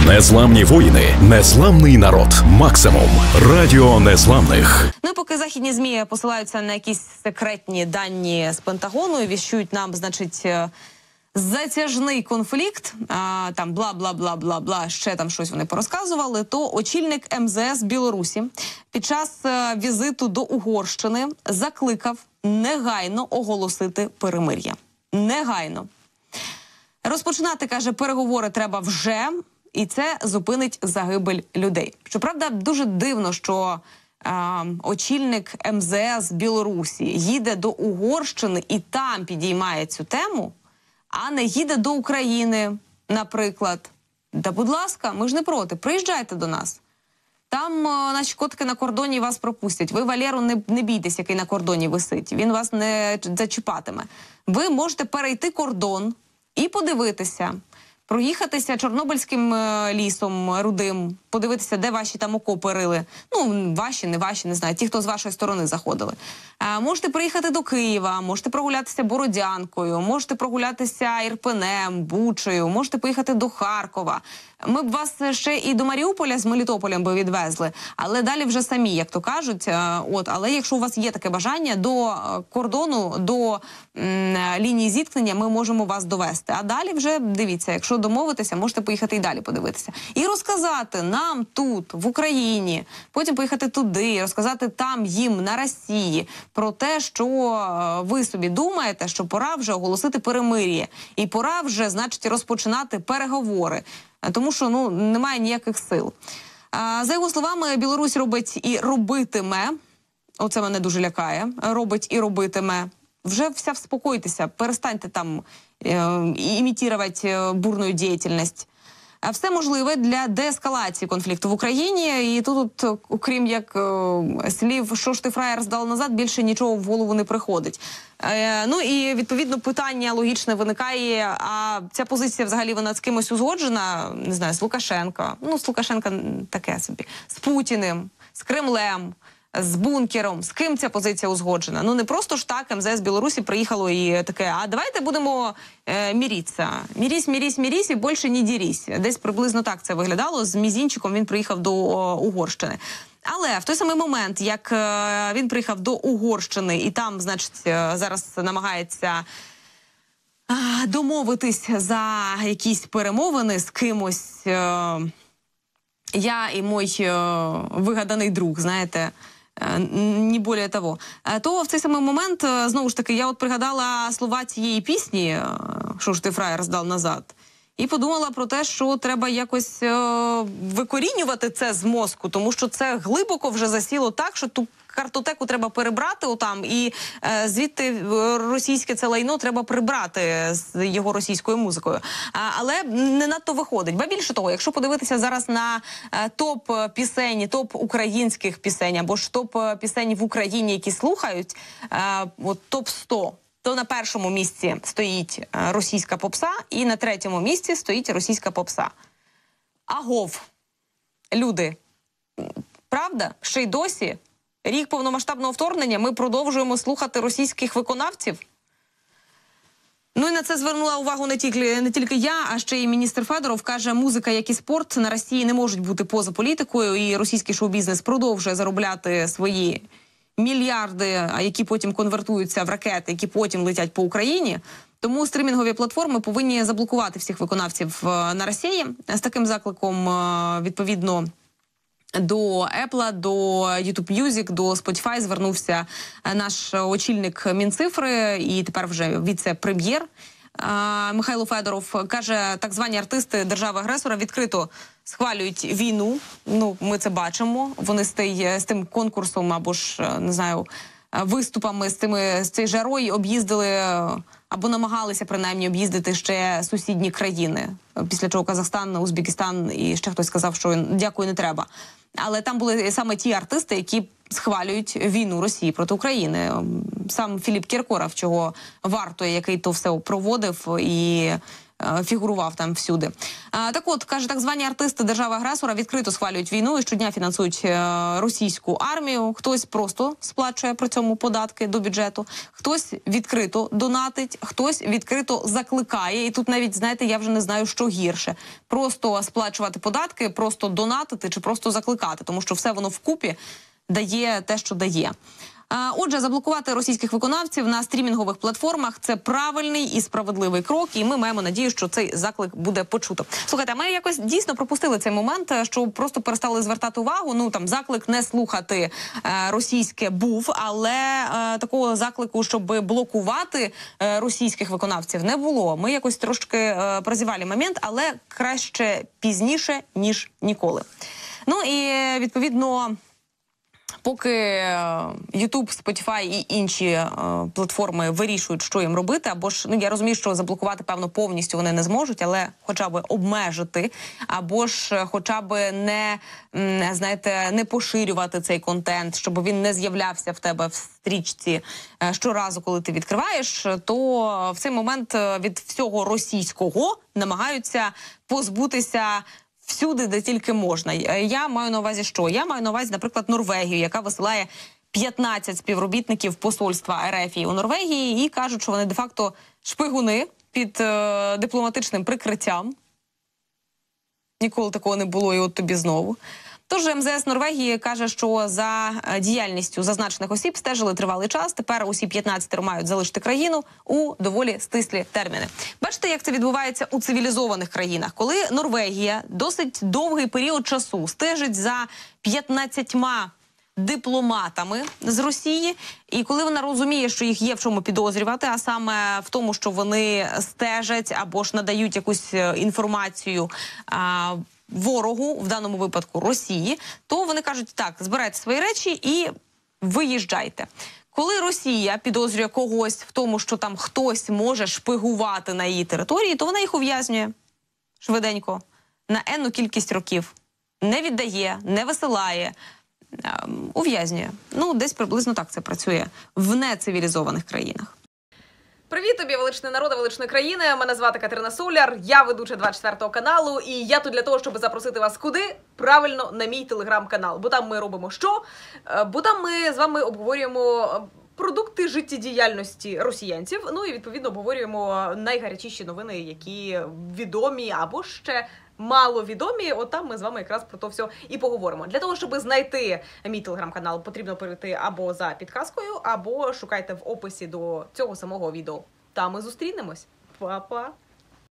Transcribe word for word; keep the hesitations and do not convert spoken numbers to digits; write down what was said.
Незламні воїни, незламний народ. Максимум. Радіо Незламних. Ну і поки західні ЗМІ посилаються на якісь секретні дані з Пентагону і віщують нам, значить, затяжний конфлікт, а, там бла-бла-бла-бла-бла, ще там щось вони порозказували, то очільник ем зе ес Білорусі під час а, візиту до Угорщини закликав негайно оголосити перемир'я. Негайно. Розпочинати, каже, переговори треба вже, і це зупинить загибель людей. Щоправда, дуже дивно, що е, очільник ем зе ес Білорусі їде до Угорщини і там підіймає цю тему, а не їде до України, наприклад. Да, будь ласка, ми ж не проти, приїжджайте до нас. Там о, наші котики на кордоні вас пропустять. Ви Валеру не, не бійтесь, який на кордоні висить. Він вас не зачіпатиме. Ви можете перейти кордон і подивитися, проїхатися Чорнобильським е, лісом рудим, подивитися, де ваші там окопи рили. Ну, ваші, не ваші, не знаю, ті, хто з вашої сторони заходили. Е, можете приїхати до Києва, можете прогулятися Бородянкою, можете прогулятися Ірпенем, Бучею, можете поїхати до Харкова. Ми б вас ще і до Маріуполя з Мелітополем би відвезли, але далі вже самі, як то кажуть. Е, от, але якщо у вас є таке бажання, до кордону, до м, лінії зіткнення ми можемо вас довести. А далі вже, дивіться, якщо домовитися, можете поїхати і далі подивитися. І розказати нам тут, в Україні, потім поїхати туди, розказати там їм, на Росії, про те, що ви собі думаєте, що пора вже оголосити перемир'я. І пора вже, значить, розпочинати переговори. Тому що, ну, немає ніяких сил. А, за його словами, Білорусь робить і робитиме, оце мене дуже лякає, робить і робитиме. Вже вся вспокойтеся, перестаньте там е, імітувати бурну діяльність. Все можливе для деескалації конфлікту в Україні. І тут, окрім як е, слів «що ж ти, фраєр, здав назад», більше нічого в голову не приходить. Е, ну і, відповідно, питання логічне виникає, а ця позиція взагалі вона з кимось узгоджена? Не знаю, з Лукашенко. Ну, з Лукашенко таке собі. З Путіним, з Кремлем, з бункером. З ким ця позиція узгоджена? Ну, не просто ж так ем зе ес Білорусі приїхало і таке, а давайте будемо е, мірітися. Мірісь, мірісь, мірісь і більше не дірісь. Десь приблизно так це виглядало. З мізінчиком він приїхав до о, Угорщини. Але в той самий момент, як е, він приїхав до Угорщини і там, значить, е, зараз намагається е, домовитись за якісь перемовини з кимось, е, я і мій е, вигаданий друг, знаєте, не більше того, то в цей самий момент, знову ж таки, я от пригадала слова цієї пісні «Що ж ти, фраєр, здав назад», і подумала про те, що треба якось е, викорінювати це з мозку, тому що це глибоко вже засіло так, що ту картотеку треба перебрати отам, і е, звідти російське це лайно треба прибрати з його російською музикою. А, але не надто виходить. Ба більше того, якщо подивитися зараз на е, топ пісень, топ українських пісень, або ж топ пісень в Україні, які слухають, е, от топ сто, то на першому місці стоїть російська попса, і на третьому місці стоїть російська попса. Агов. Люди. Правда? Ще й досі, рік повномасштабного вторгнення, ми продовжуємо слухати російських виконавців? Ну і на це звернула увагу не тільки, не тільки я, а ще й міністр Федоров. Каже, музика, як і спорт, на Росії не можуть бути поза політикою, і російський шоу-бізнес продовжує заробляти свої мільярди, які потім конвертуються в ракети, які потім летять по Україні. Тому стрімінгові платформи повинні заблокувати всіх виконавців на Росії. З таким закликом, відповідно, до Apple, до YouTube Music, до Spotify звернувся наш очільник Мінцифри і тепер вже віце-прем'єр Михайло Федоров. Каже, так звані артисти держави-агресора відкрито схвалюють війну. Ну, ми це бачимо. Вони з, тей, з тим конкурсом або ж, не знаю, виступами з цими з цією жарою об'їздили або намагалися принаймні об'їздити ще сусідні країни. Після чого Казахстан, Узбекистан і ще хтось сказав, що дякую, не треба. Але там були саме ті артисти, які схвалюють війну Росії проти України. Сам Філіп Кіркоров, чого варто, який то все проводив і фігурував там всюди. Так от, каже, так звані артисти держави-агресора відкрито схвалюють війну і щодня фінансують російську армію. Хтось просто сплачує при цьому податки до бюджету, хтось відкрито донатить, хтось відкрито закликає. І тут навіть, знаєте, я вже не знаю, що гірше. Просто сплачувати податки, просто донатити чи просто закликати, тому що все воно вкупі дає те, що дає. Отже, заблокувати російських виконавців на стрімінгових платформах – це правильний і справедливий крок, і ми маємо надію, що цей заклик буде почуто. Слухайте, ми якось дійсно пропустили цей момент, що просто перестали звертати увагу. Ну, там, заклик не слухати е, російське був, але е, такого заклику, щоб блокувати е, російських виконавців, не було. Ми якось трошки е, прозівали момент, але краще пізніше, ніж ніколи. Ну і, відповідно, поки YouTube, Spotify і інші е, платформи вирішують, що їм робити, або ж, ну, я розумію, що заблокувати, певно, повністю вони не зможуть, але хоча б обмежити, або ж хоча б не, знаєте, не поширювати цей контент, щоб він не з'являвся в тебе в стрічці е, щоразу, коли ти відкриваєш, то в цей момент від всього російського намагаються позбутися всюди, де тільки можна. Я маю на увазі що? Я маю на увазі, наприклад, Норвегію, яка висилає п'ятнадцять співробітників посольства РФ у Норвегії і кажуть, що вони де-факто шпигуни під е, дипломатичним прикриттям. Ніколи такого не було, і от тобі знову. Тож ем зе ес Норвегії каже, що за діяльністю зазначених осіб стежили тривалий час. Тепер усі п'ятнадцять мають залишити країну у доволі стислі терміни. Бачите, як це відбувається у цивілізованих країнах? Коли Норвегія досить довгий період часу стежить за п'ятнадцятьма дипломатами з Росії, і коли вона розуміє, що їх є в чому підозрювати, а саме в тому, що вони стежать або ж надають якусь інформацію а, ворогу, в даному випадку Росії, то вони кажуть, так, збирайте свої речі і виїжджайте. Коли Росія підозрює когось в тому, що там хтось може шпигувати на її території, то вона їх ув'язнює швиденько на енну кількість років. Не віддає, не висилає, ув'язнює. Ну, десь приблизно так це працює в нецивілізованих країнах. Привіт тобі, величний народи, величної країни. Мене звати Катерина Соляр, я ведуча двадцять четвертого каналу, і я тут для того, щоб запросити вас куди? Правильно, на мій телеграм-канал. Бо там ми робимо що? Бо там ми з вами обговорюємо продукти життєдіяльності росіянців, ну і відповідно обговорюємо найгарячіші новини, які відомі або ще маловідомі. От там ми з вами якраз про то все і поговоримо. Для того, щоб знайти мій телеграм-канал, потрібно перейти або за підказкою, або шукайте в описі до цього самого відео. Там ми зустрінемось. Па-па!